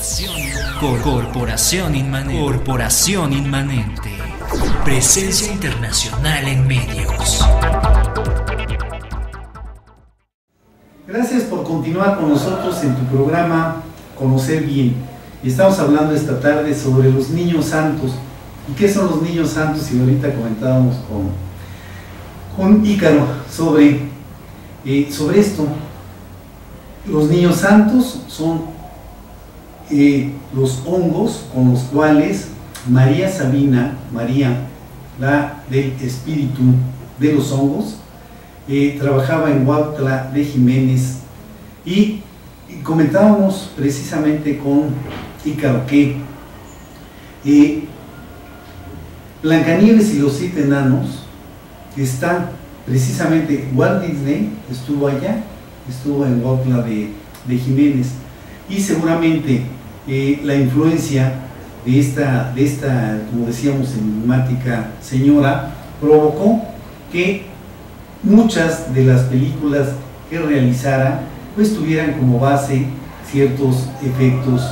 Corporación Inmanente. Presencia internacional en medios. Gracias por continuar con nosotros en tu programa Conocer Bien. Y estamos hablando esta tarde sobre los niños santos. ¿Y qué son los niños santos? Y ahorita comentábamos con Ícaro sobre esto. Los niños santos son los hongos con los cuales María Sabina, la del espíritu de los hongos, trabajaba en Huautla de Jiménez, y comentábamos precisamente con Ícaro que Blancanieves y los 7 enanos está precisamente, Walt Disney estuvo allá, estuvo en Huautla de Jiménez, y seguramente la influencia de esta, como decíamos, enigmática señora provocó que muchas de las películas que realizara pues tuvieran como base ciertos efectos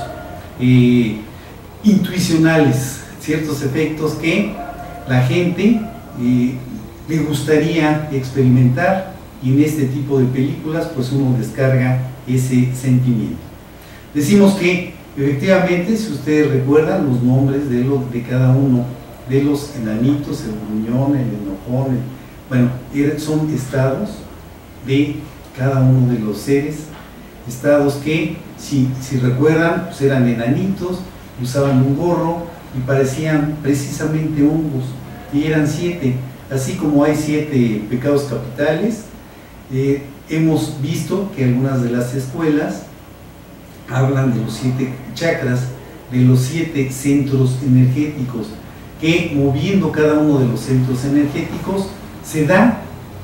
intuicionales, ciertos efectos que la gente le gustaría experimentar, y en este tipo de películas pues uno descarga ese sentimiento. Decimos que efectivamente, si ustedes recuerdan los nombres de cada uno de los enanitos, el gruñón, el enojón, son estados de cada uno de los seres, estados que, si recuerdan, pues eran enanitos, usaban un gorro y parecían precisamente hongos, y eran 7, así como hay 7 pecados capitales. Hemos visto que algunas de las escuelas hablan de los 7 chakras, de los 7 centros energéticos, que moviendo cada uno de los centros energéticos se dan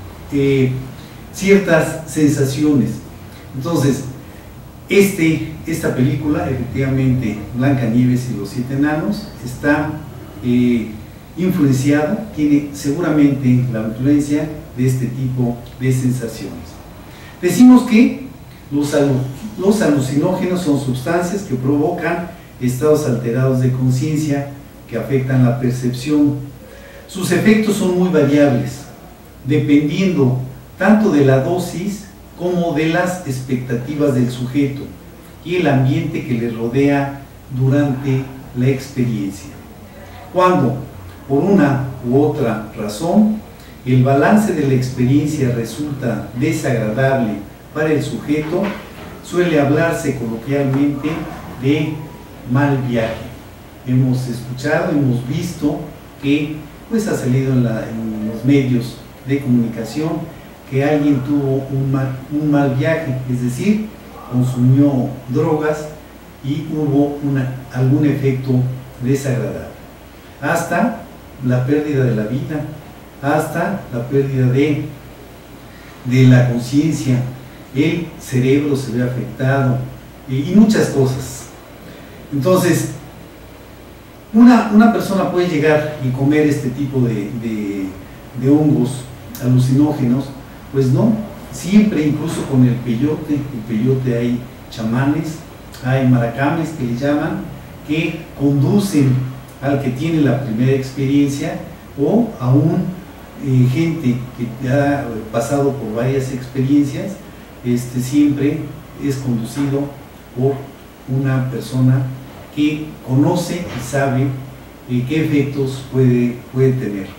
ciertas sensaciones. Entonces, esta película, efectivamente, Blancanieves y los 7 enanos, está influenciada, tiene seguramente la influencia de este tipo de sensaciones. Decimos que los alucinógenos son sustancias que provocan estados alterados de conciencia que afectan la percepción. Sus efectos son muy variables, dependiendo tanto de la dosis como de las expectativas del sujeto y el ambiente que le rodea durante la experiencia. Cuando, por una u otra razón, el balance de la experiencia resulta desagradable para el sujeto, suele hablarse coloquialmente de mal viaje. Hemos escuchado, hemos visto que pues ha salido en los medios de comunicación que alguien tuvo un mal viaje, es decir, consumió drogas y hubo algún efecto desagradable, hasta la pérdida de la vida, hasta la pérdida de la conciencia, el cerebro se ve afectado y muchas cosas. Entonces, una persona puede llegar y comer este tipo de hongos alucinógenos, pues no, siempre, incluso con el peyote hay chamanes, hay maracames que le llaman, que conducen al que tiene la primera experiencia, o aún gente que ha pasado por varias experiencias, siempre es conducido por una persona que conoce y sabe qué efectos puede tener.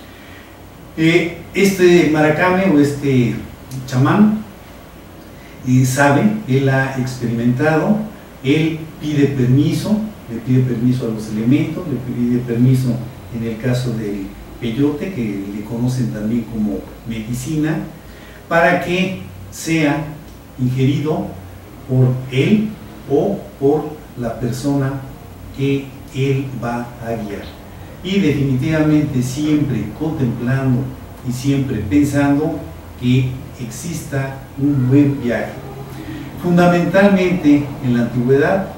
Este maracame o este chamán sabe, él ha experimentado, él pide permiso, le pide permiso a los elementos, le pide permiso en el caso del peyote, que le conocen también como medicina, para que sea ingerido por él o por la persona que él va a guiar. Y definitivamente siempre contemplando y siempre pensando que exista un buen viaje. Fundamentalmente en la antigüedad,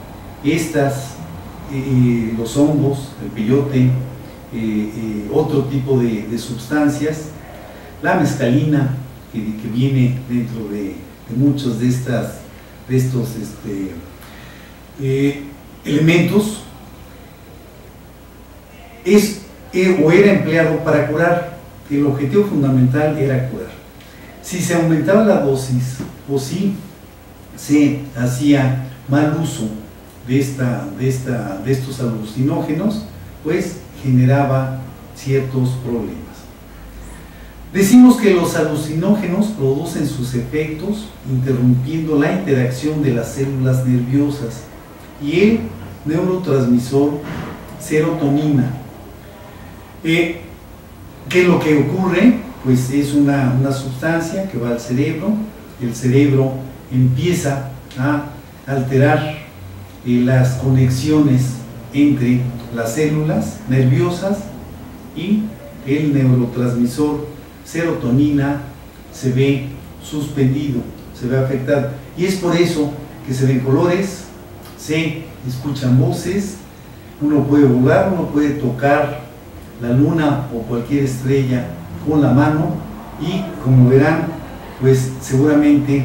los hongos, el peyote, otro tipo de sustancias, la mescalina, que viene dentro de muchos de estos elementos o era empleado para curar. El objetivo fundamental era curar. Si se aumentaba la dosis o si se hacía mal uso de estos alucinógenos, pues generaba ciertos problemas. Decimos que los alucinógenos producen sus efectos interrumpiendo la interacción de las células nerviosas y el neurotransmisor serotonina. ¿Qué es lo que ocurre? Pues es una sustancia que va al cerebro. El cerebro empieza a alterar las conexiones entre las células nerviosas y el neurotransmisor serotonina se ve suspendido, se ve afectado. Y es por eso que se ven colores, se escuchan voces, uno puede volar, uno puede tocar la luna o cualquier estrella con la mano y, como verán, pues seguramente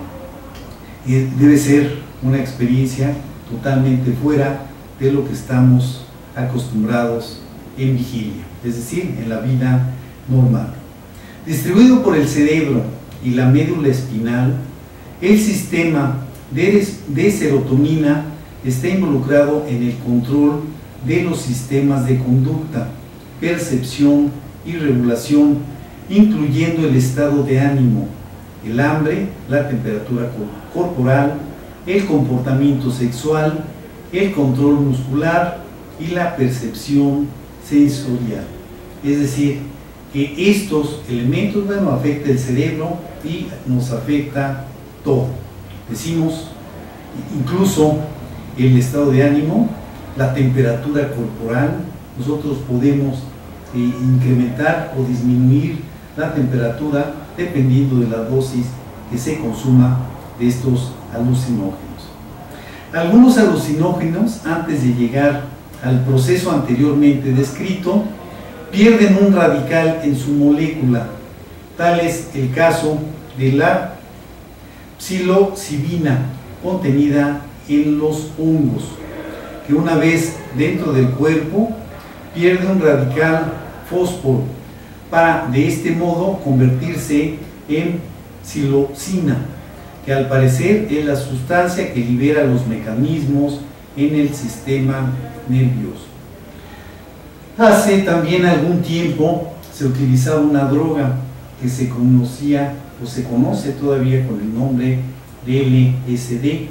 debe ser una experiencia totalmente fuera de lo que estamos acostumbrados en vigilia, es decir, en la vida normal. Distribuido por el cerebro y la médula espinal, el sistema de serotonina está involucrado en el control de los sistemas de conducta, percepción y regulación, incluyendo el estado de ánimo, el hambre, la temperatura corporal, el comportamiento sexual, el control muscular y la percepción sensorial. Es decir, que estos elementos, bueno, afecta el cerebro y nos afecta todo. Decimos incluso el estado de ánimo, la temperatura corporal. Nosotros podemos incrementar o disminuir la temperatura dependiendo de la dosis que se consuma de estos alucinógenos. Algunos alucinógenos, antes de llegar al proceso anteriormente descrito, pierden un radical en su molécula. Tal es el caso de la psilocibina contenida en los hongos, que una vez dentro del cuerpo pierde un radical fósforo para de este modo convertirse en psilocina, que al parecer es la sustancia que libera los mecanismos en el sistema nervioso. Hace también algún tiempo se utilizaba una droga que se conocía o se conoce todavía con el nombre de LSD,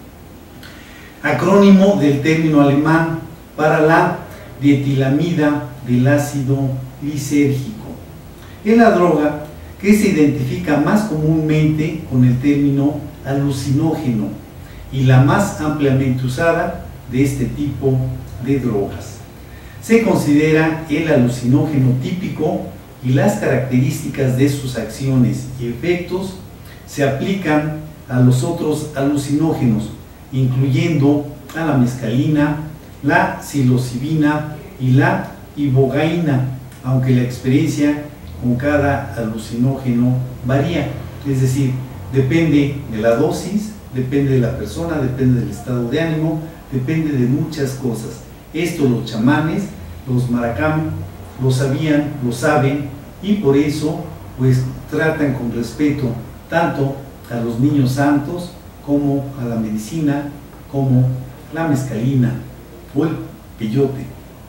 acrónimo del término alemán para la dietilamida del ácido lisérgico. Es la droga que se identifica más comúnmente con el término alucinógeno y la más ampliamente usada de este tipo de drogas. Se considera el alucinógeno típico y las características de sus acciones y efectos se aplican a los otros alucinógenos, incluyendo a la mescalina, la psilocibina y la ibogaína, aunque la experiencia con cada alucinógeno varía, es decir, depende de la dosis, depende de la persona, depende del estado de ánimo, depende de muchas cosas. Esto los chamanes, los maracam, lo sabían, lo saben, y por eso pues tratan con respeto tanto a los niños santos como a la medicina, como la mescalina o el peyote.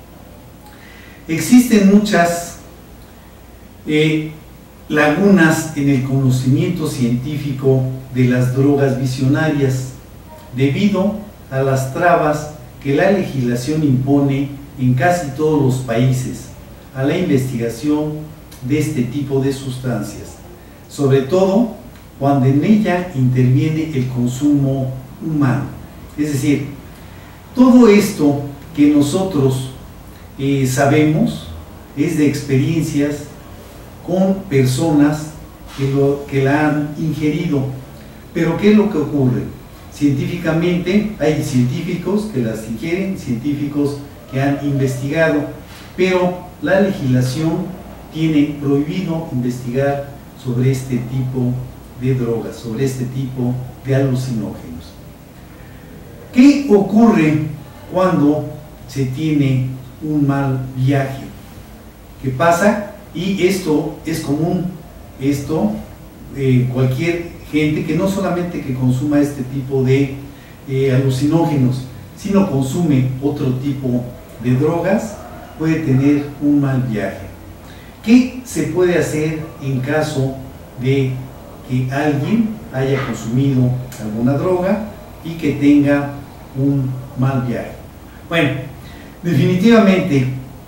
Existen muchas lagunas en el conocimiento científico de las drogas visionarias debido a las trabas que la legislación impone en casi todos los países a la investigación de este tipo de sustancias, sobre todo cuando en ella interviene el consumo humano. Es decir, todo esto que nosotros sabemos es de experiencias con personas que la han ingerido. Pero ¿qué es lo que ocurre? Científicamente hay científicos que las ingieren, científicos que han investigado, pero la legislación tiene prohibido investigar sobre este tipo de drogas, sobre este tipo de alucinógenos. ¿Qué ocurre cuando se tiene un mal viaje. ¿Qué pasa? Y esto es común, cualquier gente que no solamente que consuma este tipo de alucinógenos, sino consume otro tipo de drogas, puede tener un mal viaje. ¿Qué se puede hacer en caso de que alguien haya consumido alguna droga y que tenga un mal viaje? Bueno, definitivamente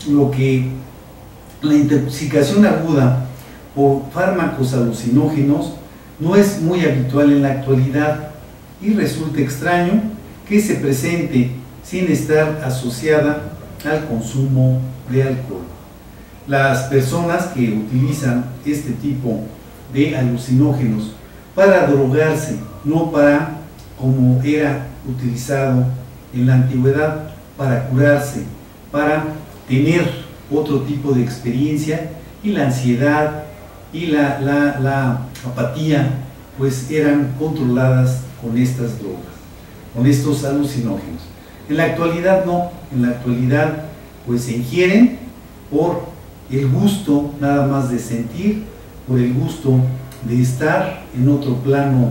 la intoxicación aguda por fármacos alucinógenos no es muy habitual en la actualidad y resulta extraño que se presente sin estar asociada al consumo de alcohol. Las personas que utilizan este tipo de alucinógenos para drogarse, no para, como era utilizado en la antigüedad, para curarse, para tener otro tipo de experiencia, y la ansiedad y la apatía pues eran controladas con estas drogas, con estos alucinógenos. En la actualidad no, en la actualidad pues se ingieren por el gusto nada más de sentir, por el gusto de estar en otro plano,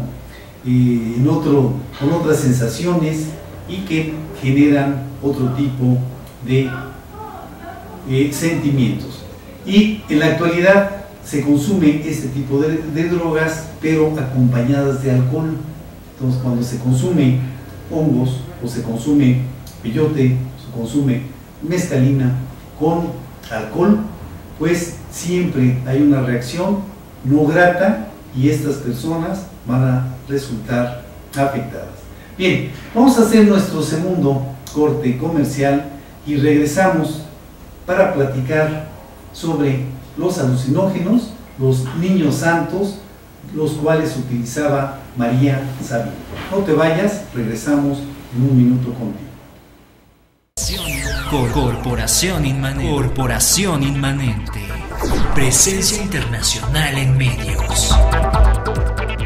con otras sensaciones, y que generan otro tipo de sentimientos. Y en la actualidad se consume este tipo de drogas, pero acompañadas de alcohol. Entonces, cuando se consume hongos, o se consume peyote, o se consume mescalina con alcohol, pues siempre hay una reacción no grata y estas personas van a resultar afectadas. Bien, vamos a hacer nuestro segundo corte comercial y regresamos para platicar sobre los alucinógenos, los niños santos, los cuales utilizaba María Sabina. No te vayas, regresamos en un minuto contigo. Corporación Inmanente. Presencia internacional en medios.